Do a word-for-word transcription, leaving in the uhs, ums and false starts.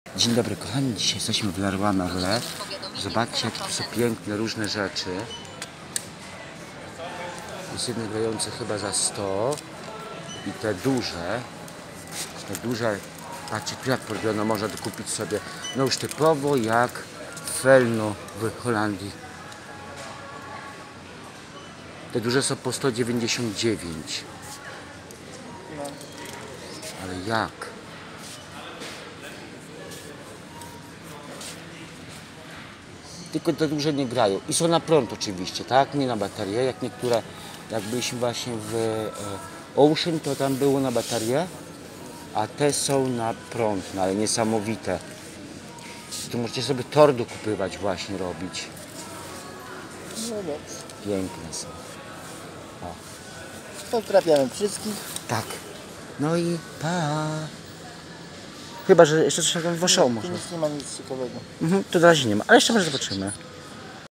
Dzień dobry kochani, dzisiaj jesteśmy w Leroy Merlin. Zobaczcie, jak tu są piękne różne rzeczy. Jest jeden grający chyba za sto i te duże, te duże, patrzcie tu jak porobiono, można to kupić sobie, no już typowo jak w Velno w Holandii. Te duże są po sto dziewięćdziesiąt dziewięć. Ale jak? Tylko te duże nie grają. I są na prąd oczywiście, tak? Nie na baterię, jak niektóre, jak byliśmy właśnie w e, Ocean, to tam było na baterię, a te są na prąd, no ale niesamowite. Tu możecie sobie tor dokupywać właśnie, robić. Piękne są. O. Pozdrawiamy wszystkich. Tak. No i pa. Chyba, że jeszcze coś tam w Warszawą Tu można. nic nie ma nic ciekawego. Mhm, to na razie nie ma, ale jeszcze może zobaczymy.